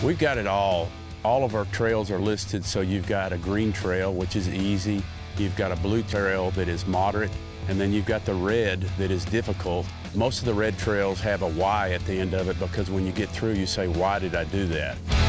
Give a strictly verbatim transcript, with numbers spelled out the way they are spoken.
We've got it all. All of our trails are listed, so you've got a green trail, which is easy. You've got a blue trail that is moderate, and then you've got the red that is difficult. Most of the red trails have a Y at the end of it because when you get through, you say, why did I do that?